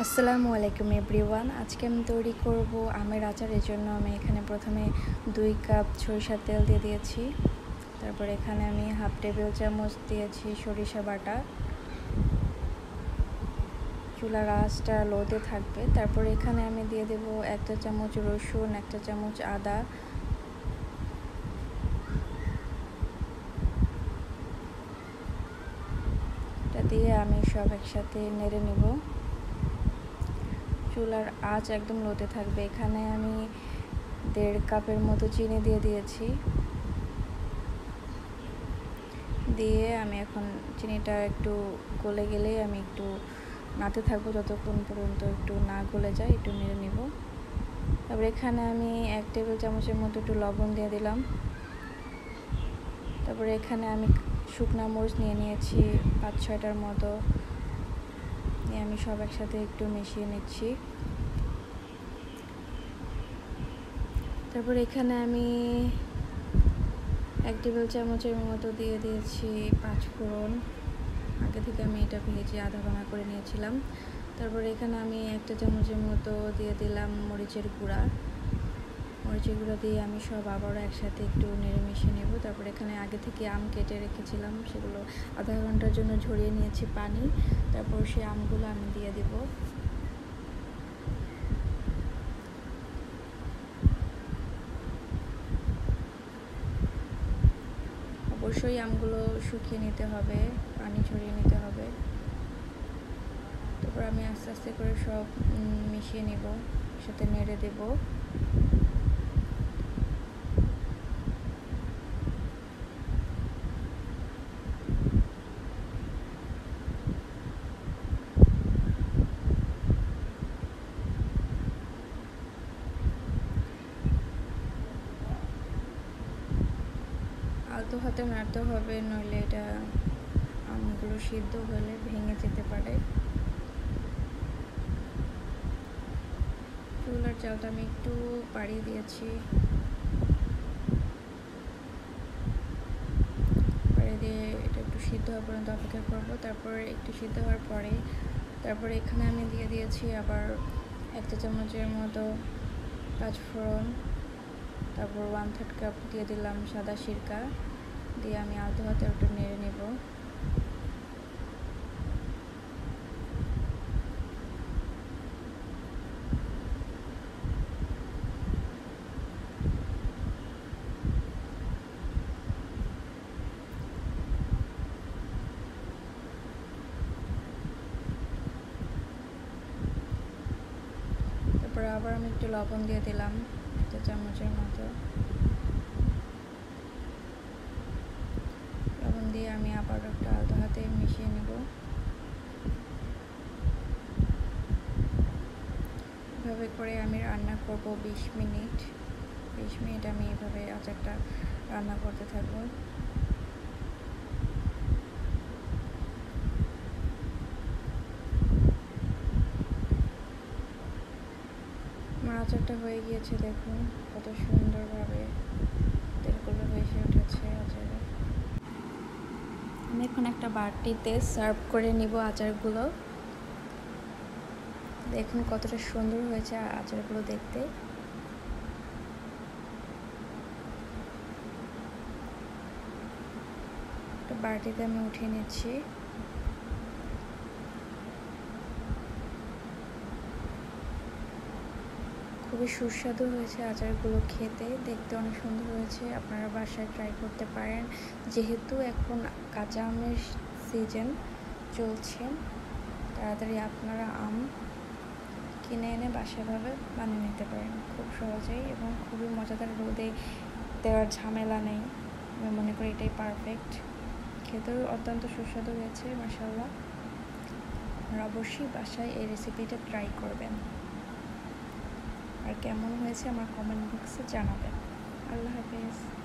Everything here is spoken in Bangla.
আসসালামু আলাইকুম এভরিওয়ান। আজকে আমি তৈরি করব আমের আচার। এর জন্য আমি এখানে প্রথমে 2 কাপ সরিষার তেল দিয়ে দিয়েছি। তারপর এখানে আমি হাফ টেবিল চামচ দিয়েছি সরিষা বাটা। চুলার আঁচটা লোতে থাকবে। তারপর এখানে আমি দিয়ে দেব 1 চা চামচ রসুন, 1 চা চামচ আদা, এটা দিয়ে আমি সব একসাথে নেড়ে নেব। চুলার আঁচ একদম লোতে থাকবে। এখানে আমি 1.5 কাপের মতো চিনি দিয়ে দিয়েছি। দিয়ে আমি এখন চিনিটা একটু গলে গেলে আমি একটু নাড়তে থাকবো যতক্ষণ পর্যন্ত একটু না গলে যায়, একটু নেড়ে নিব। তারপর এখানে আমি 1 টেবিল চামচের মতো একটু লবণ দিয়ে দিলাম। তারপরে এখানে আমি শুকনা মরিচ নিয়ে নিয়েছি 5-6টার মতো, নিয়ে আমি সব একসাথে একটু মিশিয়ে নিচ্ছি। তারপর এখানে আমি 1 টেবিল চামচের মতো দিয়ে দিয়েছি 5 ফোড়ন। আগে থেকে আমি এটা ভেজে আধা ভাঙা করে নিয়েছিলাম। তারপর এখানে আমি 1 চামচের মতো দিয়ে দিলাম মরিচের গুঁড়া। মরিচের গুঁড়া দিয়ে আমি সব আবারও একসাথে একটু নেড়ে মিশিয়ে নেব। তারপর এখানে আগে থেকে আম কেটে রেখেছিলাম, সেগুলো আধা ঘন্টার জন্য ঝরিয়ে নিয়েছি পানি। তারপর সেই আমগুলো আমি দিয়ে দেব। অবশ্যই আমগুলো শুকিয়ে নিতে হবে, পানি ঝরিয়ে নিতে হবে। তারপর আমি আস্তে আস্তে করে সব মিশিয়ে নেব, সাথে নেড়ে দেব। আলতো হাতে নাড়তে হবে, নইলে এটা আমগুলো সিদ্ধ হলে ভেঙে যেতে পারে। চুলার জালটা আমি একটু বাড়িয়ে দিয়েছি, বাড়িয়ে দিয়ে এটা একটু সিদ্ধ হওয়া পর্যন্ত অপেক্ষা করব। তারপর একটু সিদ্ধ হওয়ার পরে তারপরে এখানে আমি দিয়ে দিয়েছি আবার 1 চা চামচের মতো 5 ফোড়ন। তারপর 1/3 কাপ দিয়ে দিলাম সাদা সিরকা, দিয়ে আমি আলতো হাতে একটু নেড়ে নেব। তারপর আবার আমি একটু লবণ দিয়ে দিলাম 1 চা চামচের মতো। লবণ দিয়ে আমি আবার একটু আলতো হাতে মিশিয়ে নেব। এভাবে করে আমি রান্না করব 20 মিনিট। 20 মিনিট আমি এভাবে আচারটা রান্না করতে থাকবো। আমার আচারটা হয়ে গিয়েছে, দেখুন কত সুন্দরভাবে তেলগুলো ভেসে উঠেছে আচারে। আমি এখন একটা বাটিতে সার্ভ করে নিব আচারগুলো। দেখুন কতটা সুন্দর হয়েছে আচারগুলো দেখতে। একটা বাটিতে আমি উঠিয়ে নিচ্ছি। খুবই সুস্বাদু হয়েছে আচারগুলো খেতে, দেখতে অনেক সুন্দর হয়েছে। আপনারা বাসায় ট্রাই করতে পারেন। যেহেতু এখন কাঁচা আমের সিজন চলছে, তাড়াতাড়ি আপনারা আম কিনে এনে বাসাভাবে বানিয়ে নিতে পারেন খুব সহজেই, এবং খুবই মজাদার। রোদে দেওয়ার ঝামেলা নেই। আমি মনে করি এটাই পারফেক্ট। খেতেও অত্যন্ত সুস্বাদু হয়েছে, মাশাআল্লাহ। আপনারা অবশ্যই বাসায় এই রেসিপিটা ট্রাই করবেন, আর কেমন হয়েছে আমার কমেন্ট বক্সে জানাবেন। আল্লাহ হাফেজ।